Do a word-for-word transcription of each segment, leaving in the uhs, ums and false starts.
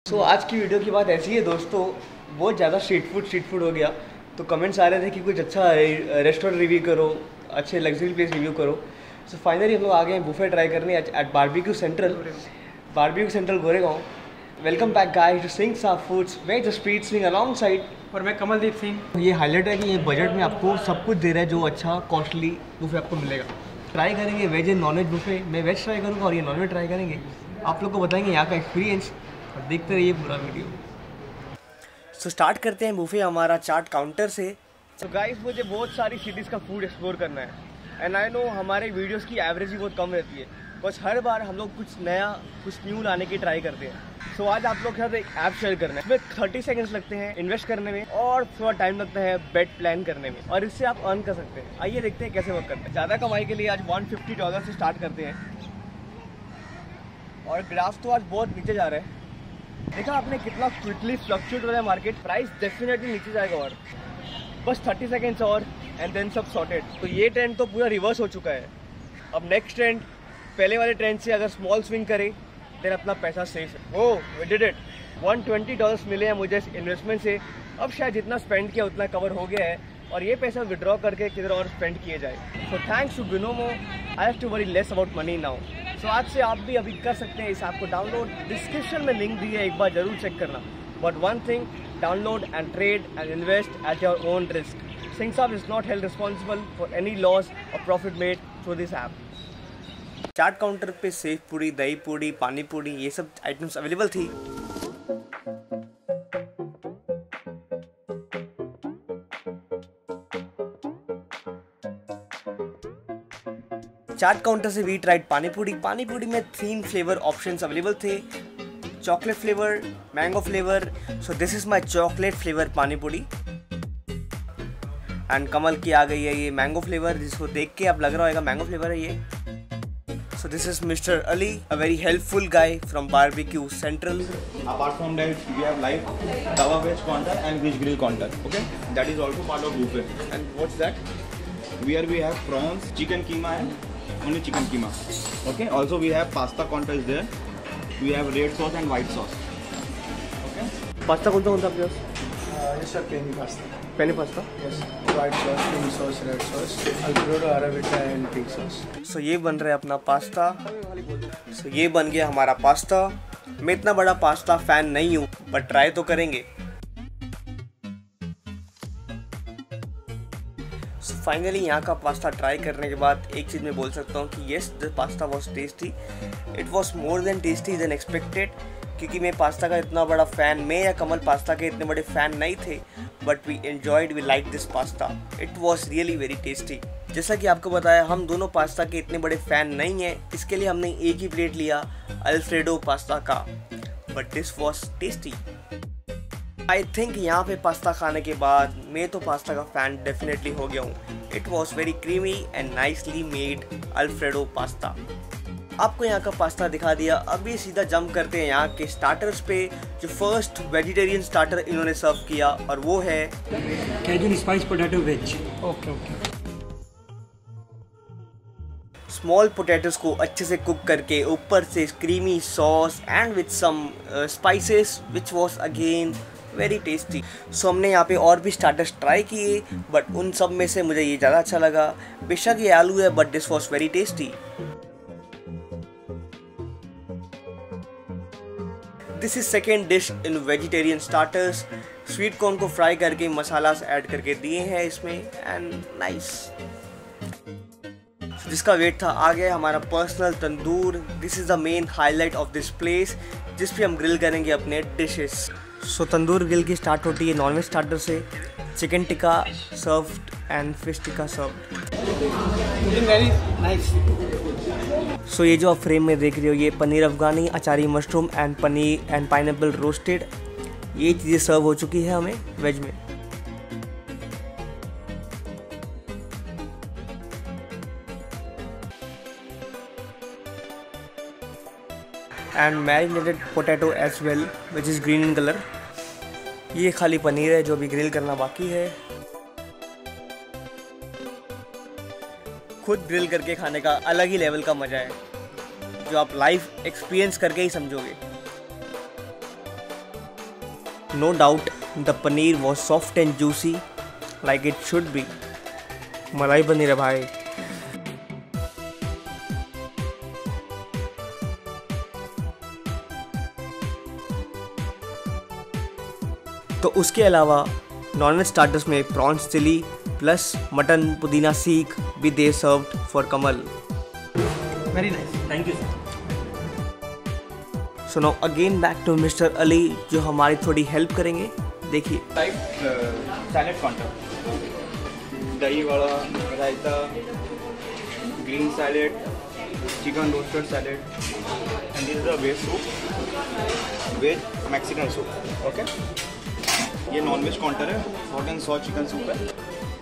सो so, आज की video की बात ऐसी है दोस्तों, बहुत ज़्यादा स्ट्रीट फूड स्ट्रीट फूड हो गया, तो कमेंट्स आ रहे थे कि कुछ अच्छा रेस्टोरेंट रिव्यू करो, अच्छे लग्जरी प्लेस रिव्यू करो। सो so, फाइनली हम लोग आ गए हैं बुफे ट्राई करने at barbecue central barbecue central Goregaon. Welcome back guys to sings of foods veg the street sing along side. और मैं कमलदीप सिंह। ये हाईलाइट है कि ये बजट में आपको सब कुछ दे रहा है जो अच्छा कॉस्टली बुफे आपको मिलेगा। ट्राई करेंगे veg and non veg buffet, मैं वेज ट्राई करूँगा और ये नॉन वेज ट्राई करेंगे। आप लोग को बताएंगे यहाँ का एक्सपीरियंस और देखते रहिए पूरा वीडियो। सो so, स्टार्ट करते हैं बुफे हमारा चाट काउंटर से। तो so, गाइस मुझे बहुत सारी सिटीज़ का फूड एक्सप्लोर करना है एंड आई नो हमारे वीडियोस की एवरेज भी बहुत कम रहती है, बस हर बार हम लोग कुछ नया कुछ न्यू लाने की ट्राई करते हैं। सो so, आज आप लोग के साथ एक ऐप शेयर करना है। इसमें थर्टी सेकेंड्स लगते हैं इन्वेस्ट करने में और थोड़ा टाइम लगता है बेट प्लान करने में, और इससे आप अर्न कर सकते हैं। आइए देखते हैं कैसे वर्क करते हैं। ज़्यादा कमाई के लिए आज वन फिफ्टी डॉलर से स्टार्ट करते हैं और ग्राफ तो आज बहुत नीचे जा रहा है। देखा आपने कितना क्विकली फ्लक्चुएट हो रहा है मार्केट, प्राइस डेफिनेटली नीचे जाएगा और बस थर्टी सेकेंड्स और एंड देन सब सॉर्टेड। तो ये ट्रेंड तो पूरा रिवर्स हो चुका है। अब नेक्स्ट ट्रेंड, पहले वाले ट्रेंड से अगर स्मॉल स्विंग करे देन अपना पैसा सेफ है। Oh we did it, one twenty dollars मिले हैं मुझे इस इन्वेस्टमेंट से। अब शायद जितना स्पेंड किया उतना कवर हो गया है और ये पैसा विड्रॉ करके किधर और स्पेंड किए जाए। So thanks to Binomo, I have to worry less about money now. So आज से आप भी अभी कर सकते हैं इस ऐप को डाउनलोड, डिस्क्रिप्शन में लिंक दी है, एक बार जरूर चेक करना। But one thing, download and trade and invest at your own risk. SingSoft is not held responsible for any loss or profit made through this app. Chaat counter पे सेव पूड़ी, दही पूड़ी, पानी पूड़ी, ये सब आइटम्स अवेलेबल थी। चाट काउंटर से we tried pani puri. Pani puri में तीन flavour options available थे, chocolate flavour, mango flavour. So this is my chocolate flavour pani puri and कमल की आ गई है ये मैंगो फ्लेवर, जिसको देख के अब लग रहा होगा मैंगो फ्लेवर है ये। So this is Mister Ali, a very helpful guy from Barbecue Central. Apart from that, we have live tawa veg counter and veg grill counter. Okay, that is also part of buffet. And what's that? Where we have prawns, chicken keema and only chicken keema. Okay. Also we have pasta counter is there. We have red sauce and white sauce. Okay. Pasta कौन सा कौन सा आपके पास? Yes sir, penny pasta. Penny pasta. Yes, white sauce, cream sauce, red sauce, Alfredo, Arrabbiata and pig sauce. So ये बन रहा है अपना पास्ता। So ये बन गया हमारा पास्ता। मैं इतना बड़ा पास्ता फैन नहीं हूँ, बट ट्राई तो करेंगे। So फाइनली यहाँ का पास्ता ट्राई करने के बाद एक चीज़ मैं बोल सकता हूँ कि yes the pasta was tasty. It was more than tasty than expected, क्योंकि मैं पास्ता का इतना बड़ा फ़ैन, मैं या कमल पास्ता के इतने बड़े फ़ैन नहीं थे, but we enjoyed, we like this pasta. It was really very tasty. जैसा कि आपको बताया, हम दोनों पास्ता के इतने बड़े फ़ैन नहीं हैं, इसके लिए हमने एक ही प्लेट लिया अल्फ्रेडो पास्ता का, but this was tasty. I think यहाँ पे पास्ता खाने के बाद मैं तो पास्ता का फ़ैन डेफिनेटली हो गया हूँ। It was very creamy and nicely made alfredo pasta. आपको यहाँ का पास्ता दिखा दिया, अभी सीधा जंप करते हैं यहाँ के स्टार्टर्स पे। जो फर्स्ट वेजिटेरियन स्टार्टर इन्होंने सर्व किया और वो है Cajun spice potato wedge. Okay okay. Small potatoes को अच्छे से कुक करके ऊपर से creamy sauce and with some spices which was again very tasty. So हमने यहाँ पे और भी स्टार्टर्स ट्राई किए, बट उन सब में से मुझे ये ज़्यादा अच्छा लगा। बेशक ये आलू है, but this was very tasty. This is second dish in vegetarian starters. Sweet corn को फ्राई करके मसाला ऐड करके दिए हैं इसमें एंड नाइस। जिसका वेट था आ गया हमारा personal tandoor. This is the main highlight of this place, जिस पे हम ग्रिल करेंगे अपने डिशेस। सो तंदूर ग्रिल की स्टार्ट होती है नॉनवेज स्टार्टर से, chicken tikka served and fish tikka served. Very nice. So ये जो आप फ्रेम में देख रहे हो, ये paneer afghani, achari mushroom and paneer and pineapple roasted, ये चीज़ें सर्व हो चुकी है हमें वेज में। And marinated potato as well which is green in colour. ये खाली पनीर है जो अभी ग्रिल करना बाकी है। खुद ग्रिल करके खाने का अलग ही लेवल का मज़ा है, जो आप लाइव एक्सपीरियंस करके ही समझोगे। No doubt, the paneer was soft and juicy, like it should be. मलाई पनीर है भाई. तो उसके अलावा नॉनवेज स्टार्टर्स में prawns chilli plus mutton pudina seekh भी दे served for Kamal. Very nice. Thank you, sir. So now again back to mister Ali जो हमारी थोड़ी हेल्प करेंगे. देखिए type salad counter, dahi vada, raita, green salad, chicken roasted salad, and this is a veg soup, veg Mexican soup. Okay, ये non veg counter है. Hot and sauce chicken soup है.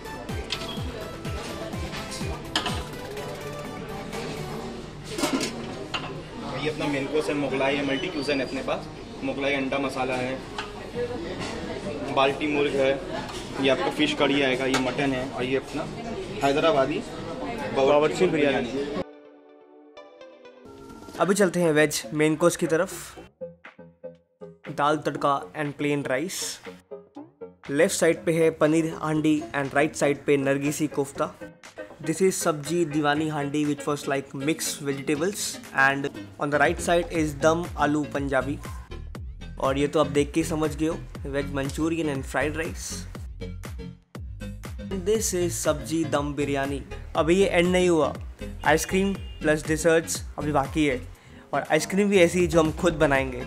ये अपना मेन कोर्स है, मुगलाई है, मल्टी क्यूजन है अपने पास. मुगलाई अंडा मसाला है, बाल्टी मुर्ग है, ये आपका फिश कड़ी आएगा, ये मटन है, और ये अपना हैदराबादी बावर्ची बिरयानी. अभी चलते हैं वेज मेन कोर्स की तरफ. Dal tadka and plain rice. Left side पे है पनीर हांडी एंड राइट साइड पे नरगिसी kofta. This is sabji diwani handi which was like mixed vegetables, and on the right side is dum aloo punjabi. और ये तो आप देख के ही समझ गए हो, veg Manchurian and fried rice. This is sabzi dum biryani. अभी ये एंड नहीं हुआ, आइसक्रीम प्लस डिजर्ट्स अभी बाकी है, और आइसक्रीम भी ऐसी जो हम खुद बनाएंगे.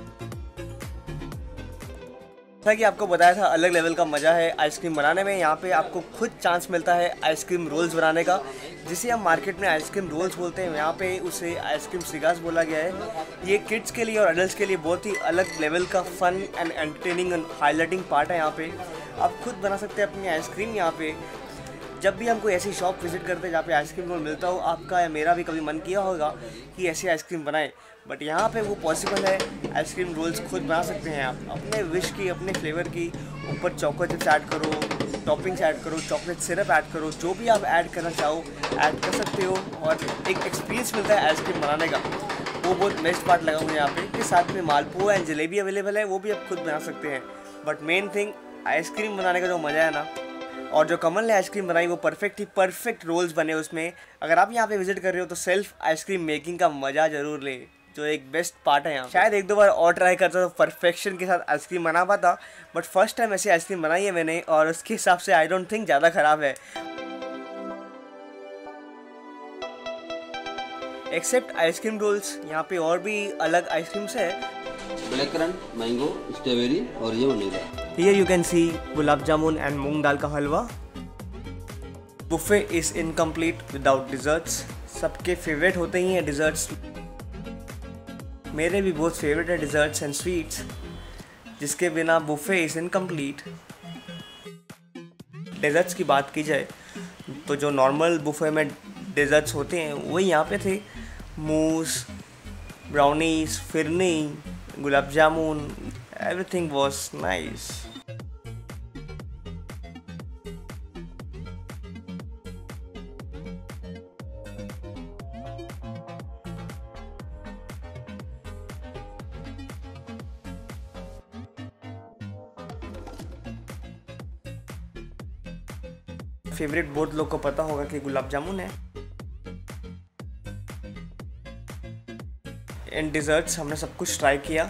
जैसा कि आपको बताया था अलग लेवल का मज़ा है आइसक्रीम बनाने में. यहाँ पे आपको खुद चांस मिलता है आइसक्रीम रोल्स बनाने का, जिसे हम मार्केट में आइसक्रीम रोल्स बोलते हैं. यहाँ पे उसे आइसक्रीम सिगास बोला गया है. ये किड्स के लिए और एडल्ट्स के लिए बहुत ही अलग लेवल का fun and entertaining and highlighting part है. यहाँ पे आप खुद बना सकते हैं अपनी आइसक्रीम. यहाँ पे जब भी हम कोई ऐसी शॉप विजिट करते हैं जहाँ पे आइसक्रीम रोल मिलता हो, आपका या मेरा भी कभी मन किया होगा कि ऐसी आइसक्रीम बनाएं, बट यहाँ पे वो पॉसिबल है. आइसक्रीम रोल्स खुद बना सकते हैं आप अपने विश की, अपने फ्लेवर की. ऊपर चॉकलेट चिप्स ऐड करो, टॉपिंग्स ऐड करो, चॉकलेट सिरप ऐड करो, जो भी आप ऐड करना चाहो ऐड कर सकते हो. और एक एक्सपीरियंस मिलता है आइसक्रीम बनाने का, वो बहुत बेस्ट पार्ट लगा मुझे यहाँ पे. के साथ में मालपुआ एंड जलेबी अवेलेबल है, वो भी आप खुद बना सकते हैं. बट मेन थिंग आइसक्रीम बनाने का जो मज़ा है ना, और जो कमल ने आइसक्रीम बनाई वो परफेक्ट ही परफेक्ट रोल्स बने उसमें. अगर आप यहाँ पे विजिट कर रहे हो तो सेल्फ आइसक्रीम मेकिंग का मज़ा ज़रूर ले, जो एक बेस्ट पार्ट है यहाँ. शायद एक दो बार और ट्राई करता तो परफेक्शन के साथ आइसक्रीम बना पाता, बट फर्स्ट टाइम ऐसी आइसक्रीम बनाई है मैंने, और उसके हिसाब से आई डोंट थिंक ज़्यादा ख़राब है. एक्सेप्ट आइसक्रीम रोल्स, यहाँ पे और भी अलग आइसक्रीम्स है. ब्लैक करंट, मैंगो, स्ट्रॉबेरी और ये vanilla. Here you can see gulab jamun and moong dal का halwa. Buffet is incomplete without desserts. सबके फेवरेट होते ही हैं डिजर्ट्स, मेरे भी बहुत फेवरेट है डिजर्ट्स एंड स्वीट्स, जिसके बिना बुफे इज इनकम्प्लीट. डेजर्ट्स की बात की जाए तो जो नॉर्मल बुफे में डेजर्ट्स होते हैं वही यहाँ पे थे. Mousse, brownies, phirni, gulab jamun, everything was nice. Favourite बहुत लोग को पता होगा कि गुलाब जामुन है. इन डिजर्ट्स हमने सब कुछ ट्राई किया.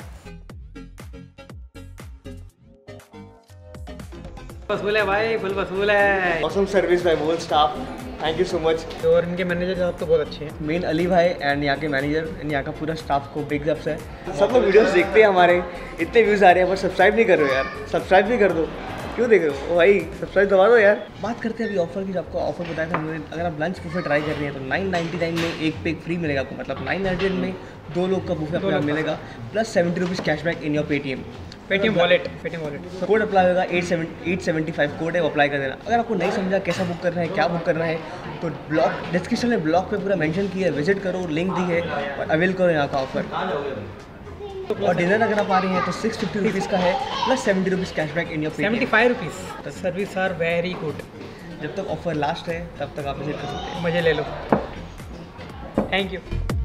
वसूल है भाई, फुल वसूल है. Awesome service by whole staff, thank you so much. और इनके मैनेजर साहब तो बहुत अच्छे हैं. मेन अली भाई एंड यहाँ के मैनेजर एंड यहाँ का पूरा स्टाफ को बिग अप्स है. सब लोग वीडियोस देखते हैं हमारे, इतने व्यूज़ आ रहे हैं, पर सब्सक्राइब नहीं कर रहे हो यार. सब्सक्राइब भी कर दो, क्यों देख रहे हो ओ भाई, सब्सक्राइब दबा दो यार. बात करते हैं अभी ऑफर की. जो आपको ऑफर बताया था हमने, अगर आप लंच बुफे ट्राई कर रहे हैं तो नाइन नाइन्टी नाइन में एक पे एक फ्री मिलेगा आपको. मतलब नाइन नाइन्टी नाइन में दो लोग का बुफे आपको मिलेगा, plus seventy rupees cashback in your Paytm. Paytm wallet, Paytm wallet code apply होगा. Eight seven eight seventy five code है, वो अप्लाई कर देना. अगर आपको नहीं समझा कैसा बुक करना है, क्या बुक करना है, तो ब्लॉग डिस्क्रिप्शन में ब्लॉग पे पूरा मेंशन किया है, विजिट करो, लिंक दी है और अवेल करो यहाँ का ऑफर. और डिनर अगर आप आ रही हैं तो सिक्स फिफ्टी रुपीज़ का है, plus seventy rupees cashback in your Paytm. Seventy five rupees. Service are very good. जब तक ऑफर लास्ट है तब तक आप विजिट कर सकते हैं. मजे ले लो. Thank you.